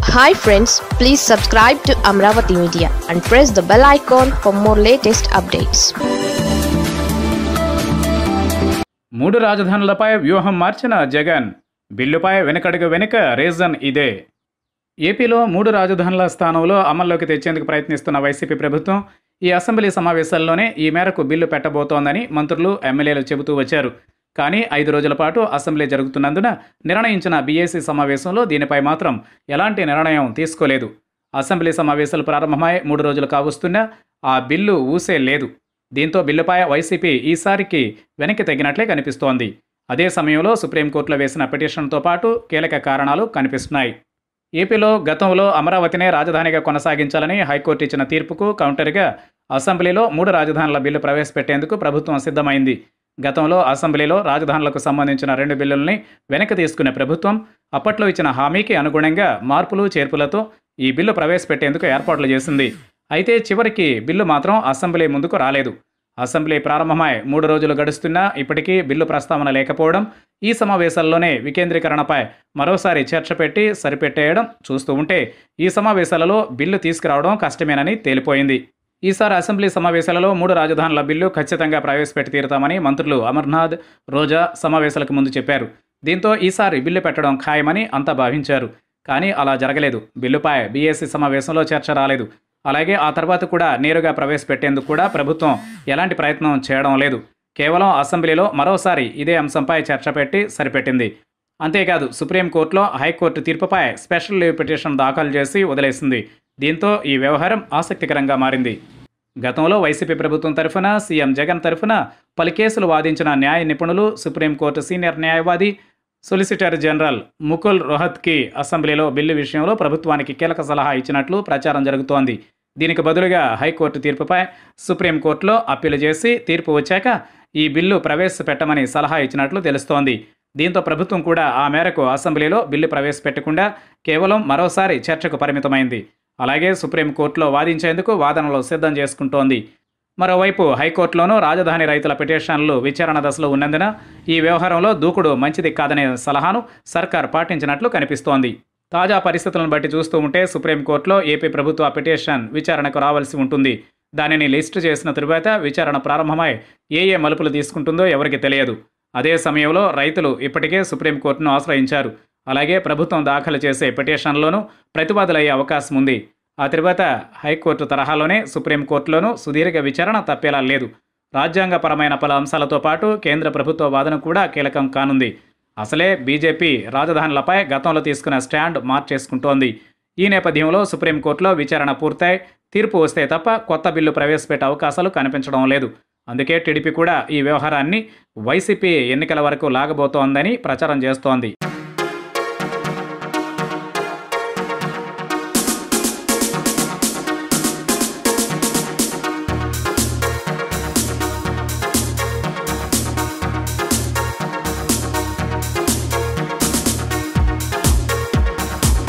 Hi friends, please subscribe to Amaravathi Media and press the bell icon for more latest updates. మూడు రాజధానులపై వ్యూహం మార్చిన జగన్ బిల్లుపై వెనకడుగు వెనుక రీజన్ ఇదే. ఏపీలో మూడు రాజధానుల స్థానంలో అమల్లోకి తెచ్చేందుకు ప్రయత్నిస్తున్న వైసీపీ ప్రభుత్వం ఈ అసెంబ్లీ సమావేశాల్లోనే ఈ మేరకు బిల్లు పెట్టబోతోందని మంత్రులు, ఎమ్మెల్యేలు చెబుతూ వచ్చారు. కానీ 5 రోజుల పాటు అసెంబ్లీ జరుగుతున్నందున నిర్ణయించిన బీఏసీ సమావేశంలో దీనిపై మాత్రం ఎలాంటి నిర్ణయం తీసుకోలేదు. అసెంబ్లీ సమావేశాలు ప్రారంభమై 3 రోజులు కావస్తున్నా ఆ బిల్లు ఊసే లేదు. దీంతో బిల్లుపై వైసీపీ ఈసారికి వెనక్కి తగ్గినట్లే కనిపిస్తోంది. అదే సమయంలో సుప్రీంకోర్టులో వేసిన పిటిషన్తో పాటు కీలక కారణాలు కనిపిస్తున్నాయి. ఏపీలో గతంలో అమరావతినే రాజధానిగా కొనసాగించాలని హైకోర్టు ఇచ్చిన తీర్పుకు కౌంటర్గా అసెంబ్లీలో 3 రాజధానుల బిల్లు ప్రవేశపెట్టేందుకు ప్రభుత్వం సిద్ధమైంది. గతంలో అసెంబ్లీలో రాజధానులకు సంబంధించిన 2 బిల్లుల్ని వెనక్కి తీసుకునే ప్రభుత్వం అప్పట్లో ఇచ్చిన హామీకి అనుగుణంగా మార్పులు చేర్పులతో ఈ బిల్లు ప్రవేశపెట్టేందుకు ఏర్పాట్లు చేసింది. అయితే చివరికి బిల్లు మాత్రం అసెంబ్లీ ముందుకు రాలేదు. అసెంబ్లీ ప్రారంభమై 3 రోజులు గడుస్తున్నా ఇప్పటికీ బిల్లు ప్రస్తావన లేకపోవడం, ఈ సమావేశాల్లోనే వికేంద్రీకరణపై మరోసారి చర్చ పెట్టి సరిపెట్టేయడం చూస్తూ ఉంటే ఈ సమావేశాలలో బిల్లు తీసుకురావడం కష్టమేనని తేలిపోయింది. ఈసారి అసెంబ్లీ సమావేశాలలో 3 రాజధానుల బిల్లు ఖచ్చితంగా ప్రవేశపెట్టి తీరుతామని మంత్రులు అమర్నాథ్, రోజా సమావేశాలకు ముందు చెప్పారు. దీంతో ఈసారి బిల్లు పెట్టడం ఖాయమని అంతా భావించారు. కానీ అలా జరగలేదు. బిల్లుపై బీఏసీ సమావేశంలో చర్చ రాలేదు. అలాగే ఆ తర్వాత కూడా నేరుగా ప్రవేశపెట్టేందుకు కూడా ప్రభుత్వం ఎలాంటి ప్రయత్నం చేయడం లేదు. కేవలం అసెంబ్లీలో మరోసారి ఇదే అంశంపై చర్చ పెట్టి సరిపెట్టింది. అంతేకాదు సుప్రీంకోర్టులో హైకోర్టు తీర్పుపై స్పెషల్ లీవ్ పిటిషన్ దాఖలు చేసి వదిలేసింది. దీంతో ఈ వ్యవహారం ఆసక్తికరంగా మారింది. గతంలో వైసీపీ ప్రభుత్వం తరఫున, సీఎం జగన్ తరఫున పలు కేసులు వాదించిన న్యాయ నిపుణులు, సుప్రీంకోర్టు సీనియర్ న్యాయవాది, సొలిసిటర్ జనరల్ ముకుల్ రోహత్కి అసెంబ్లీలో బిల్లు విషయంలో ప్రభుత్వానికి కీలక సలహా ఇచ్చినట్లు ప్రచారం జరుగుతోంది. దీనికి బదులుగా హైకోర్టు తీర్పుపై సుప్రీంకోర్టులో అప్పీలు చేసి తీర్పు వచ్చాక ఈ బిల్లు ప్రవేశపెట్టమని సలహా ఇచ్చినట్లు తెలుస్తోంది. దీంతో ప్రభుత్వం కూడా ఆ మేరకు అసెంబ్లీలో బిల్లు ప్రవేశపెట్టకుండా కేవలం మరోసారి చర్చకు పరిమితమైంది. అలాగే సుప్రీంకోర్టులో వాదించేందుకు వాదనలు సిద్ధం చేసుకుంటోంది. మరోవైపు హైకోర్టులోనూ రాజధాని రైతుల పిటిషన్లు విచారణ దశలో ఉన్నందున ఈ వ్యవహారంలో దూకుడు మంచిది కాదనే సలహాను సర్కార్ పాటించినట్లు కనిపిస్తోంది. తాజా పరిస్థితులను బట్టి చూస్తూ ఉంటే సుప్రీంకోర్టులో ఏపీ ప్రభుత్వ పిటిషన్ విచారణకు రావాల్సి ఉంటుంది. దానిని లిస్టు చేసిన తరువాత విచారణ ప్రారంభమై ఏ మలుపులు తీసుకుంటుందో ఎవరికి తెలియదు. అదే సమయంలో రైతులు ఇప్పటికే సుప్రీంకోర్టును ఆశ్రయించారు. అలాగే ప్రభుత్వం దాఖలు చేసే పిటిషన్లోనూ ప్రతివాదులయ్యే అవకాశం ఉంది. ఆ తర్వాత హైకోర్టు తరహాలోనే సుప్రీంకోర్టులోనూ సుదీర్ఘ విచారణ తప్పేలా లేదు. రాజ్యాంగపరమైన పలు అంశాలతో పాటు కేంద్ర ప్రభుత్వ వాదన కూడా కీలకం కానుంది. అసలే బీజేపీ రాజధానులపై గతంలో తీసుకున్న స్టాండ్ మార్చేసుకుంటోంది. ఈ నేపథ్యంలో సుప్రీంకోర్టులో విచారణ పూర్తయి తీర్పు వస్తే తప్ప కొత్త బిల్లు ప్రవేశపెట్టే అవకాశాలు కనిపించడం లేదు. అందుకే టీడీపీ కూడా ఈ వ్యవహారాన్ని వైసీపీ ఎన్నికల వరకు లాగబోతోందని ప్రచారం చేస్తోంది.